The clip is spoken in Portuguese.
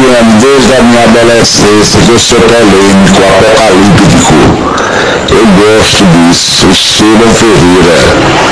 acompanhando desde a minha adolescência, que eu sou polêmico, apocalíptico. Eu gosto disso. Estevão Ferreira.